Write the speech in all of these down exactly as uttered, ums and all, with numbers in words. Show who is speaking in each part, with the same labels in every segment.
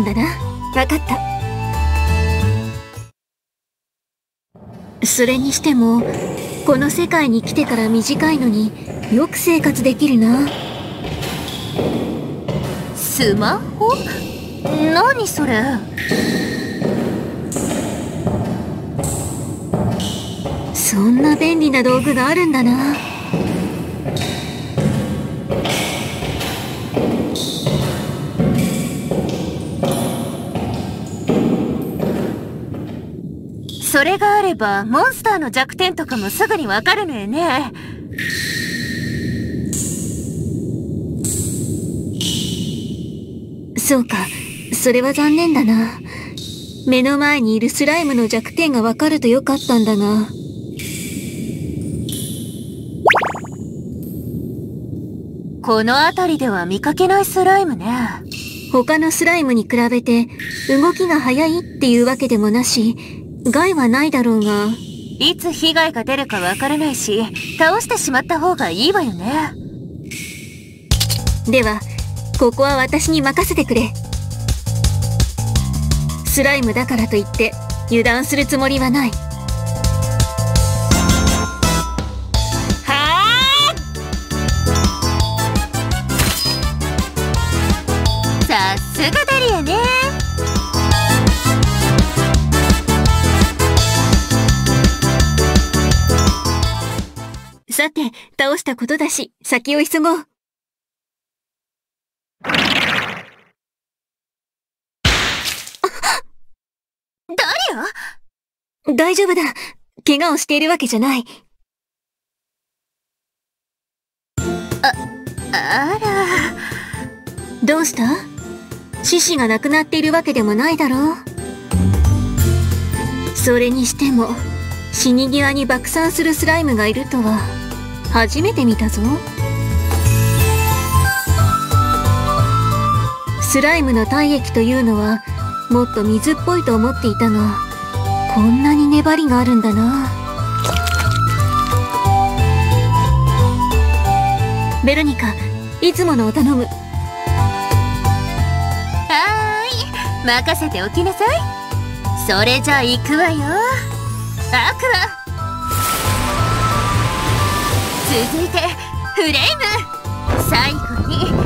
Speaker 1: んだな。わかった。それにしてもこの世界に来てから短いのによく生活できるな。
Speaker 2: スマホ？何それ？
Speaker 1: そんな便利な道具があるんだな。
Speaker 2: それがあればモンスターの弱点とかもすぐにわかるのよね。
Speaker 1: そうか、それは残念だな。目の前にいるスライムの弱点がわかるとよかったんだが。
Speaker 2: この辺りでは見かけないスライムね。
Speaker 1: 他のスライムに比べて動きが速いっていうわけでもなし、害はないだろうが。
Speaker 2: いつ被害が出るかわからないし、倒してしまった方がいいわよね。
Speaker 1: ではここは私に任せてくれ。スライムだからといって油断するつもりはない。
Speaker 2: はー！さすがダリアね。
Speaker 1: さて倒したことだし先を急ごう。
Speaker 2: ダリア？
Speaker 1: 大丈夫だ。怪我をしているわけじゃない。
Speaker 2: あ、あら。
Speaker 1: どうした？獅子がなくなっているわけでもないだろう。それにしても死に際に爆散するスライムがいるとは初めて見たぞ。スライムの体液というのはもっと水っぽいと思っていたが、こんなに粘りがあるんだな。ベロニカ、いつものを頼む。
Speaker 2: はーい、任せておきなさい。それじゃあ行くわよ。アクア。続いてフレーム、最後にウィンド。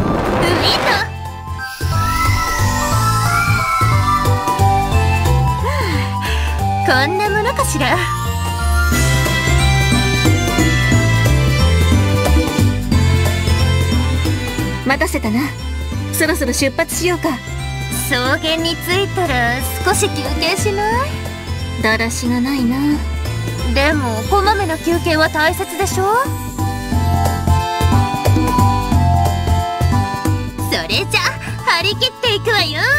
Speaker 2: こんなものかしら。
Speaker 1: 待たせたな。そろそろ出発しようか。
Speaker 2: 草原に着いたら少し休憩しない？
Speaker 1: だらしがないな。
Speaker 2: でもこまめな休憩は大切でしょ。それじゃ張り切っていくわよ。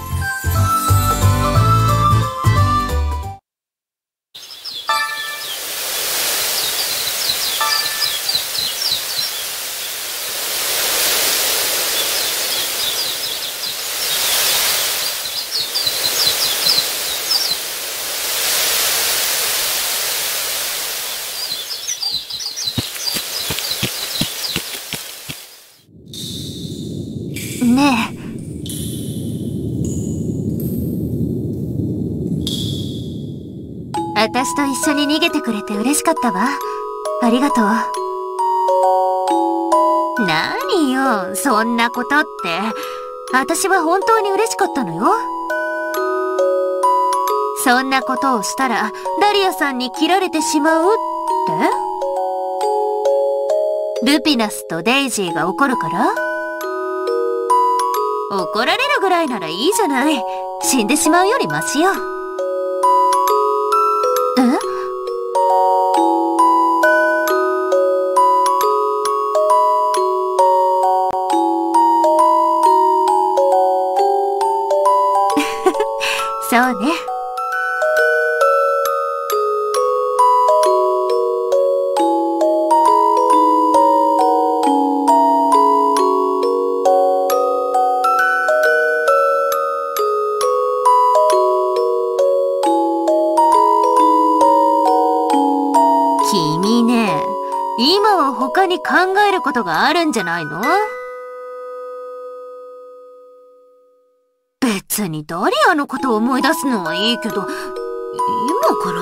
Speaker 2: ねえ、私と一緒に逃げてくれて嬉しかったわ。ありがとう。何よ、そんなことって。私は本当に嬉しかったのよ。そんなことをしたらダリアさんに切られてしまうって？ルピナスとデイジーが怒るから？怒られるぐらいならいいじゃない。死んでしまうよりマシよ。え？そうね。君ね、今は他に考えることがあるんじゃないの？別別にダリアのことを思い出すのはいいけど、今から。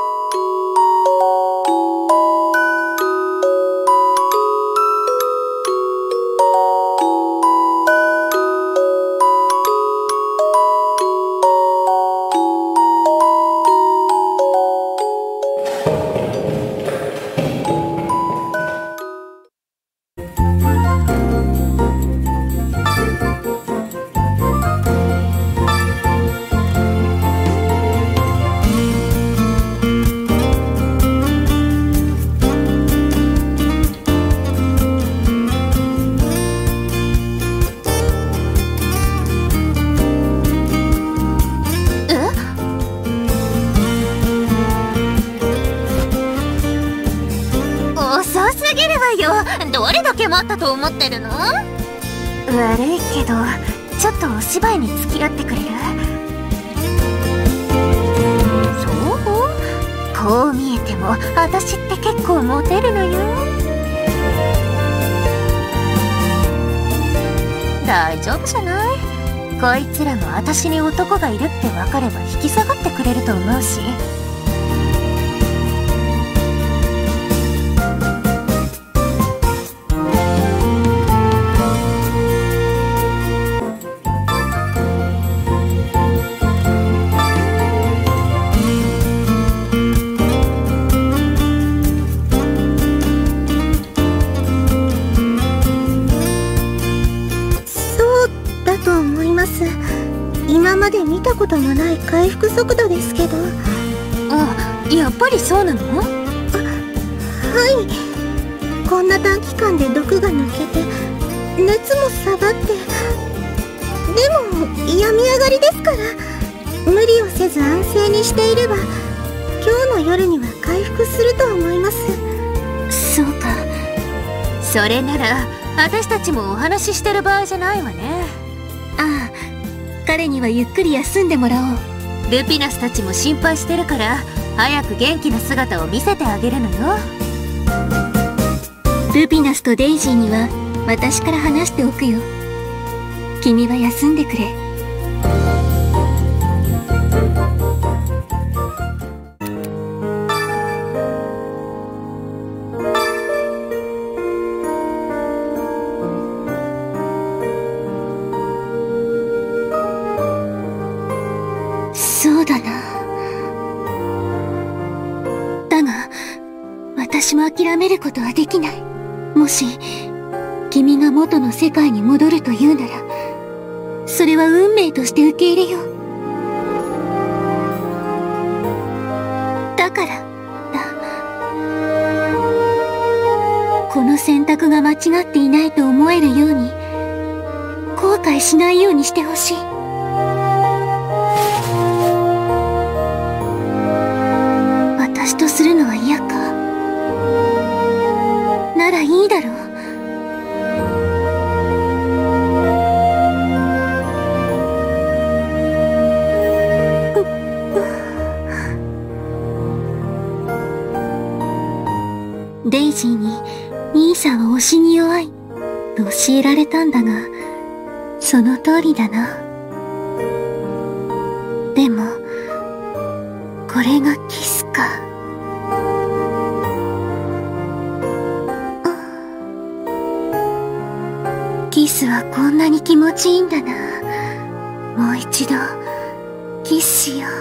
Speaker 2: どれだけ待ったと思ってるの？悪いけど、ちょっとお芝居に付き合ってくれる？そう？こう見えても私って結構モテるのよ。大丈夫じゃない？こいつらも私に男がいるって分かれば引き下がってくれると思うし。
Speaker 3: 今まで見たことのない回復速度ですけど。
Speaker 2: あ、やっぱりそうなの？
Speaker 3: あ、はい。こんな短期間で毒が抜けて熱も下がって、でも病み上がりですから、無理をせず安静にしていれば今日の夜には回復すると思います。
Speaker 2: そうか。それなら私たちもお話ししてる場合じゃないわね。
Speaker 1: ああ、彼にはゆっくり休んでもらおう。
Speaker 2: ルピナスたちも心配してるから、早く元気な姿を見せてあげるのよ。
Speaker 1: ルピナスとデイジーには私から話しておくよ。君は休んでくれ。そうだな。だが、私も諦めることはできない。もし、君が元の世界に戻るというなら、それは運命として受け入れよう。だから、だ。この選択が間違っていないと思えるように、後悔しないようにしてほしい。私とするのは嫌か。ならいいだろう。デイジーに兄さんは推しに弱いと教えられたんだが、その通りだな。でも、これがキスか。キスはこんなに気持ちいいんだな。もう一度、キスしよう。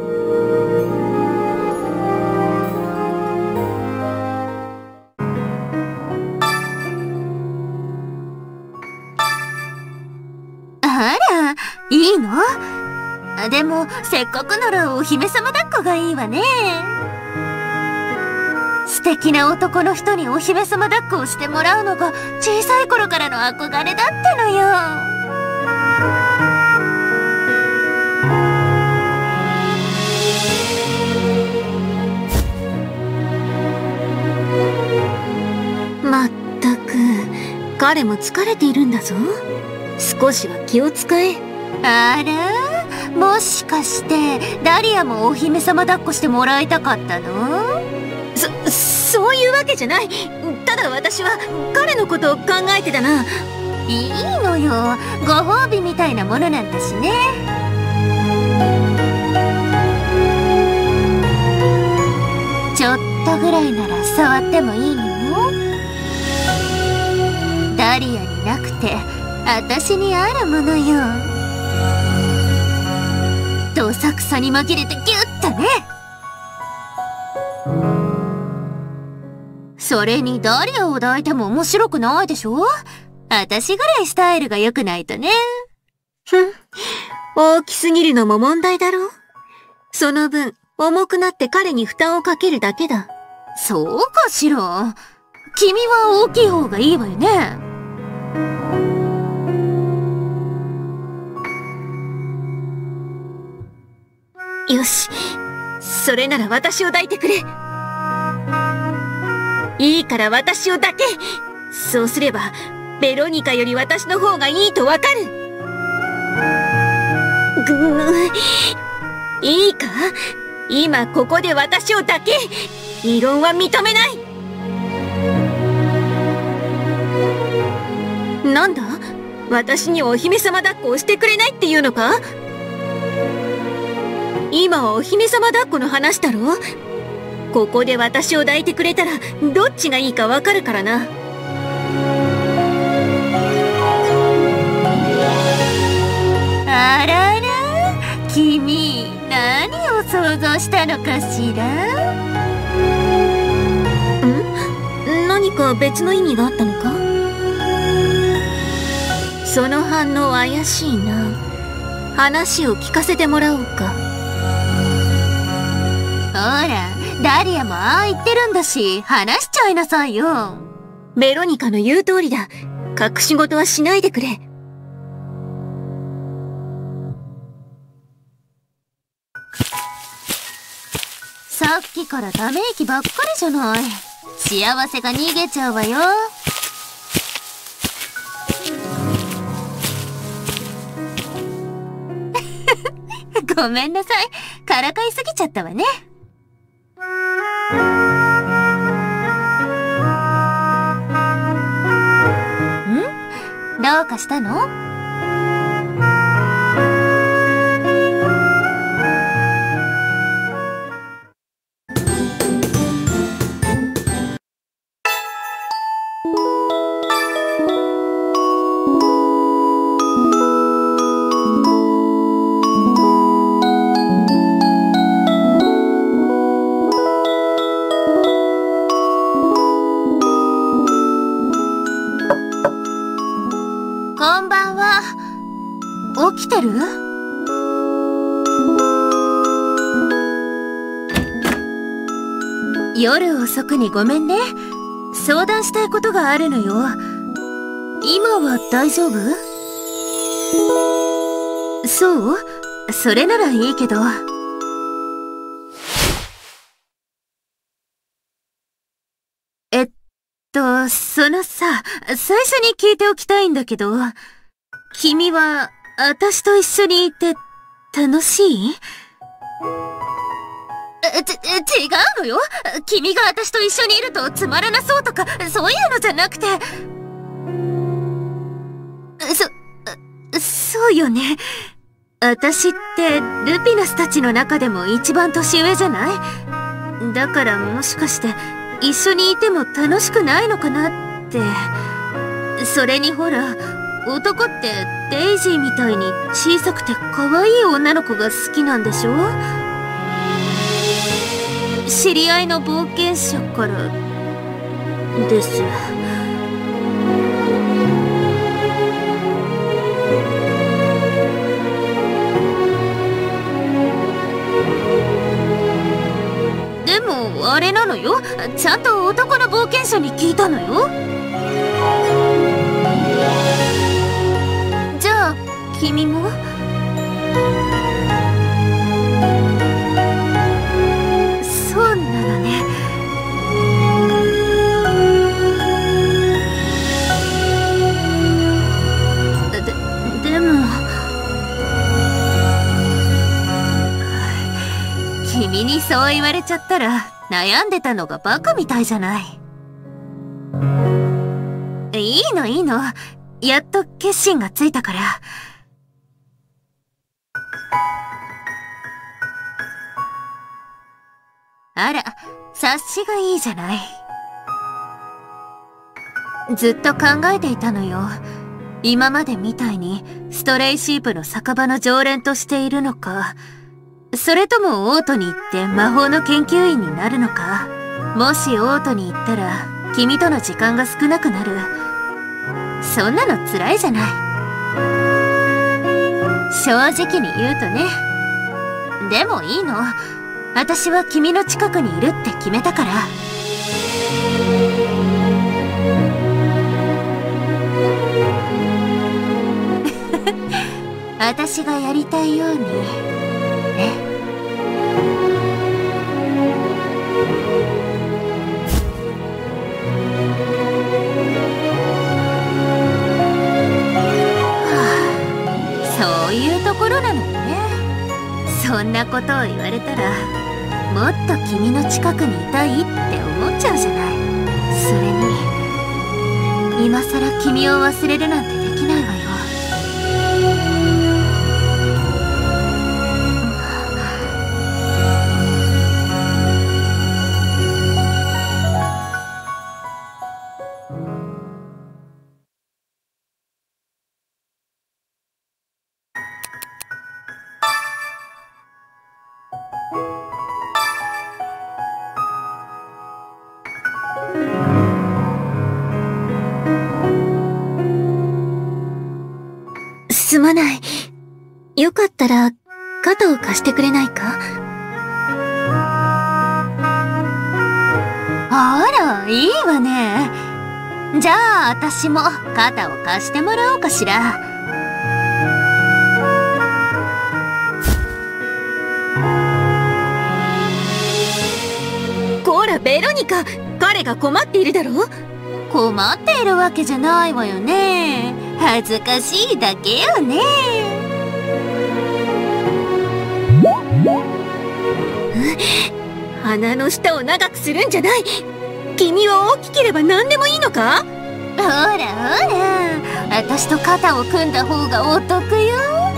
Speaker 2: あら、いいの？でも、せっかくならお姫様抱っこがいいわね。素敵な男の人にお姫様抱っこをしてもらうのが小さい頃からの憧れだったのよ。
Speaker 1: まったく、彼も疲れているんだぞ。少しは気を使え。
Speaker 2: あら？もしかしてダリアもお姫様抱っこしてもらいたかったの？
Speaker 1: そ、そういうわけじゃない。ただ私は彼のことを考えてだな。
Speaker 2: いいのよ。ご褒美みたいなものなんだしね。 私にあるものよ。どさくさに紛れてギュッとね。それにダリアを抱いても面白くないでしょ。私ぐらいスタイルが良くないとね。
Speaker 1: ふん。大きすぎるのも問題だろう。その分、重くなって彼に負担をかけるだけだ。
Speaker 2: そうかしら。君は大きい方がいいわよね。
Speaker 1: よし。それなら私を抱いてくれ。いいから私を抱け。そうすれば、ベロニカより私の方がいいとわかる。ぐー。いいか？今ここで私を抱け。異論は認めない。なんだ？私にお姫様抱っこをしてくれないっていうのか？今はお姫様抱っこの話だろ？ここで私を抱いてくれたらどっちがいいかわかるからな。
Speaker 2: あらら、君何を想像したのかしら？
Speaker 1: ん？何か別の意味があったのか？その反応怪しいな。話を聞かせてもらおうか。
Speaker 2: ほら、ダリアもああ言ってるんだし、話しちゃいなさいよ。
Speaker 1: ベロニカの言う通りだ。隠し事はしないでくれ。
Speaker 2: さっきからため息ばっかりじゃない。幸せが逃げちゃうわよ。ごめんなさい。からかいすぎちゃったわね。ん？どうかしたの？こんばんは。起きてる？夜遅くにごめんね。相談したいことがあるのよ。今は大丈夫？そう？それならいいけど。えっと、そのさ、最初に聞いておきたいんだけど、君は私と一緒にいて楽しい？え、ち、違うのよ。君が私と一緒にいるとつまらなそうとか、そういうのじゃなくて。そ、そうよね。私ってルピナスたちの中でも一番年上じゃない？だからもしかして一緒にいても楽しくないのかなって。それにほら、男ってデイジーみたいに小さくて可愛い女の子が好きなんでしょ？知り合いの冒険者からです。でもあれなのよ。ちゃんと男の冒険者に聞いたのよ。じゃあ君も？そうなのね。で、でも君にそう言われちゃったら悩んでたのがバカみたいじゃない。いいのいいの。やっと決心がついたから。あら、察しがいいじゃない。ずっと考えていたのよ。 今までみたいにストレイシープの酒場の常連としているのか、それともオートに行って魔法の研究員になるのか。もしオートに行ったら君との時間が少なくなる。そんなの辛いじゃない。正直に言うとね。でもいいの。私は君の近くにいるって決めたから。私がやりたいようにね。そういうところなのよね。そんなことを言われたらもっと君の近くにいたいって思っちゃうじゃない。それに今さら君を忘れるなんてできないわよ。
Speaker 1: すまない。よかったら肩を貸してくれないか？
Speaker 2: あら、いいわね。じゃあ私も肩を貸してもらおうかしら。
Speaker 1: こらベロニカ、彼が困っているだろう？
Speaker 2: 困っているわけじゃないわよね。恥ずかしいだけよね。
Speaker 1: 鼻の下を長くするんじゃない。君は大きければ何でもいいのか？
Speaker 2: ほらほら、私と肩を組んだ方がお得よ。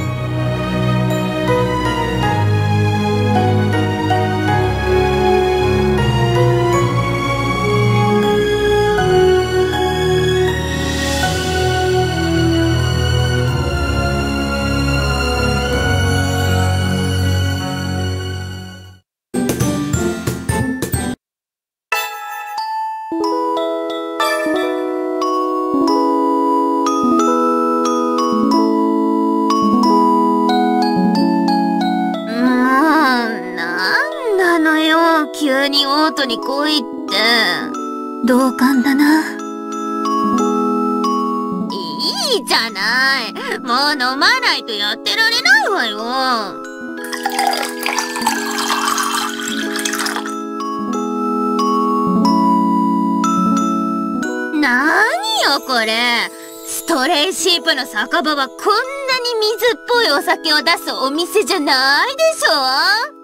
Speaker 2: 急にオートに来いって。
Speaker 1: 同感だな。
Speaker 2: いいじゃない。もう飲まないとやってられないわよ。なによこれ。ストレイシープの酒場はこんなに水っぽいお酒を出すお店じゃないでしょ。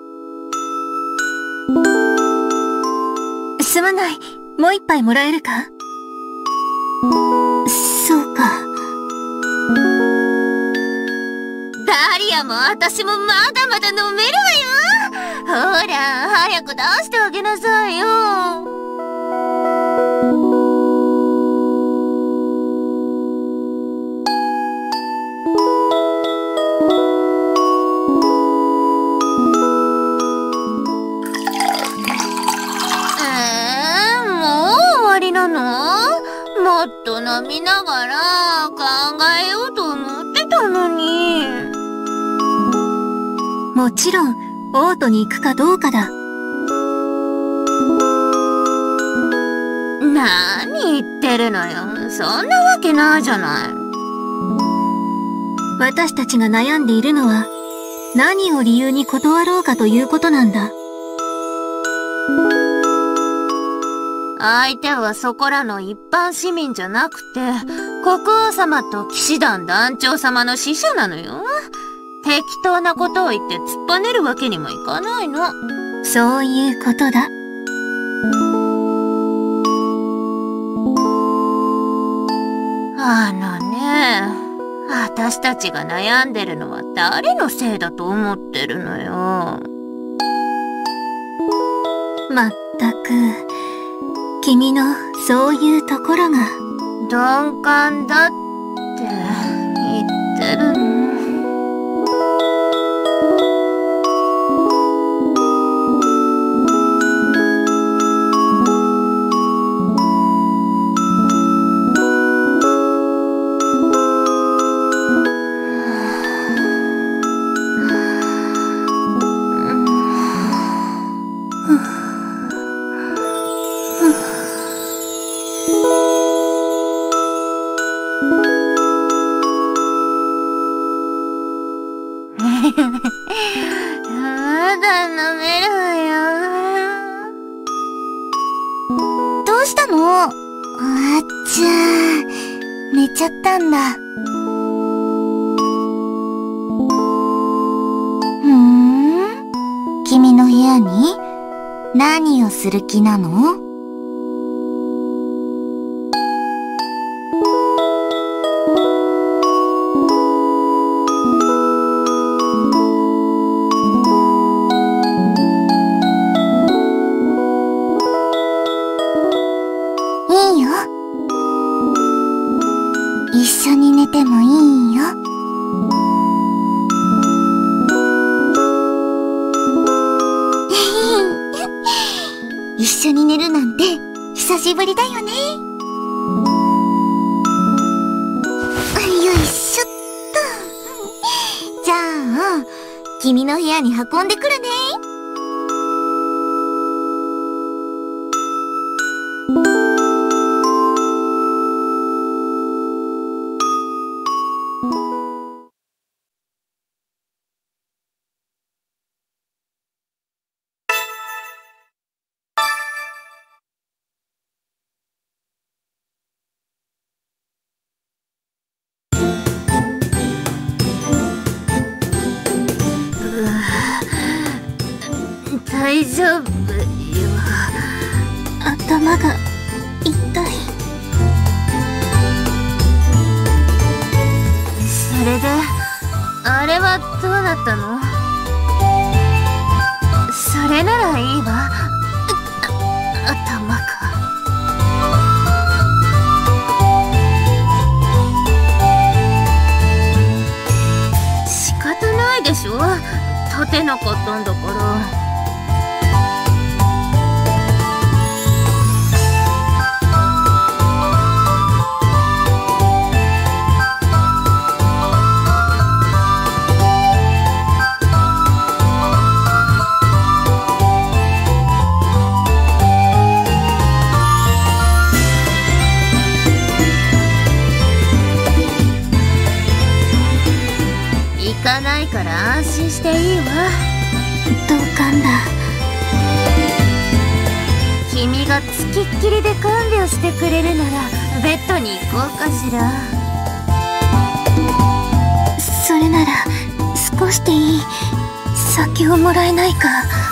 Speaker 1: すまない。もう一杯もらえるか？そうか。
Speaker 2: ダリアも私もまだまだ飲めるわよ。ほら、早く出してあげなさいよ。もっと飲みながら考えようと思ってたのに。
Speaker 1: もちろんオートに行くかどうかだ。
Speaker 2: 何言ってるのよ。そんなわけないじゃない。
Speaker 1: 私たちが悩んでいるのは何を理由に断ろうかということなんだ。
Speaker 2: 相手はそこらの一般市民じゃなくて、国王様と騎士団団長様の使者なのよ。適当なことを言って突っぱねるわけにもいかないの。
Speaker 1: そういうことだ。
Speaker 2: あのね、私たちが悩んでるのは誰のせいだと思ってるのよ。
Speaker 1: まったく。君のそういうところが
Speaker 2: 鈍感だって言ってるの？まだ飲めるわよ。
Speaker 3: どうしたの？あっちゃー、寝ちゃったんだ。ふーん？君の部屋に何をする気なの？いいよ。一緒に寝てもいいよ。一緒に寝るなんて久しぶりだよね。よいしょっと。じゃあ、君の部屋に運んでくるね。
Speaker 2: 大丈夫よ。
Speaker 1: 頭が痛い。
Speaker 2: それであれはどうなったの？それならいいわ。頭か。仕方ないでしょ、立てなかったんだから。行かないから安心していいわ。
Speaker 1: 同感だ。
Speaker 2: 君がつきっきりで看病してくれるならベッドに行こうかしら。
Speaker 1: それなら少しでいい。酒をもらえないか。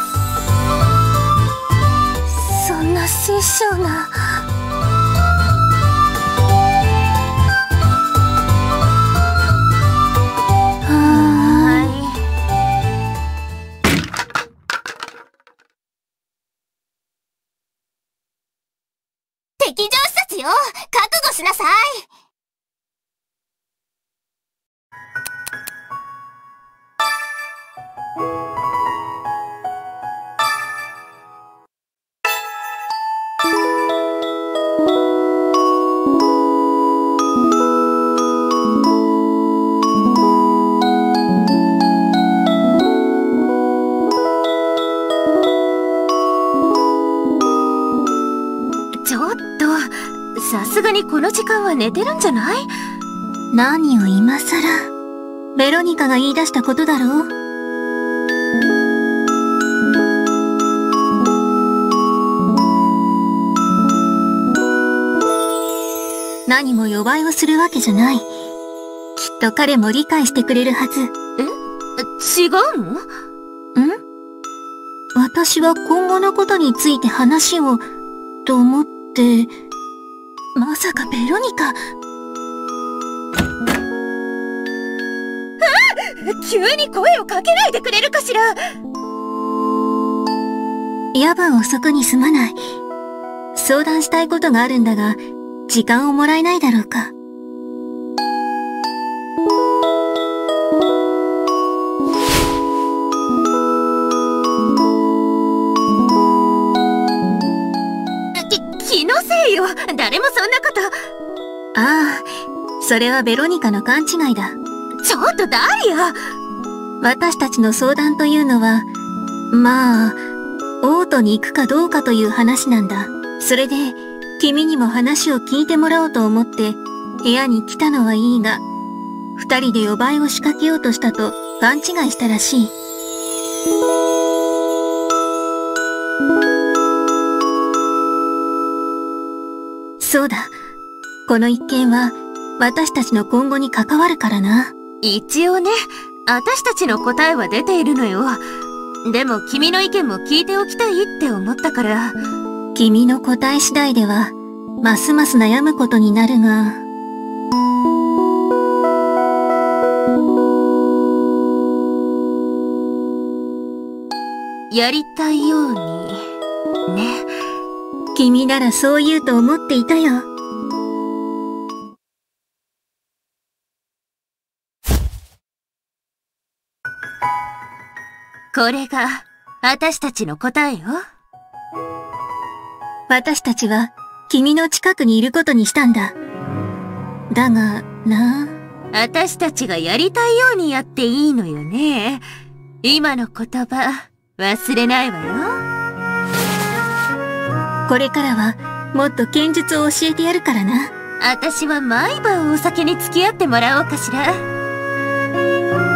Speaker 1: そんな清少な。
Speaker 3: 敵情視察よ。覚悟しなさい。
Speaker 2: ちょっと、さすがにこの時間は寝てるんじゃない？
Speaker 1: 何を今さら。ベロニカが言い出したことだろう。何も予売をするわけじゃない。きっと彼も理解してくれるはず。
Speaker 2: え？違うの？
Speaker 1: ん？私は今後のことについて話を、と思って、まさかベロニカ。
Speaker 2: 急に声をかけないでくれるかしら。
Speaker 1: 夜分遅くにすまない。相談したいことがあるんだが、時間をもらえないだろうか。
Speaker 2: ないよ。誰もそんなこと。
Speaker 1: ああ、それはベロニカの勘違いだ。
Speaker 2: ちょっとダリア。
Speaker 1: 私たちの相談というのは、まあ、オートに行くかどうかという話なんだ。それで、君にも話を聞いてもらおうと思って、部屋に来たのはいいが、二人で呼ばいを仕掛けようとしたと勘違いしたらしい。そうだ。この一件は、私たちの今後に関わるからな。
Speaker 2: 一応ね、私たちの答えは出ているのよ。でも君の意見も聞いておきたいって思ったから。
Speaker 1: 君の答え次第では、ますます悩むことになるが。
Speaker 2: やりたいように、ね。
Speaker 1: 君ならそう言うと思っていたよ。
Speaker 2: これが、私たちの答えよ。
Speaker 1: 私たちは、君の近くにいることにしたんだ。だが、な
Speaker 2: あ。私たちがやりたいようにやっていいのよね。今の言葉、忘れないわよ。
Speaker 1: これからは、もっと剣術を教えてやるからな。
Speaker 2: 私は毎晩お酒に付き合ってもらおうかしら。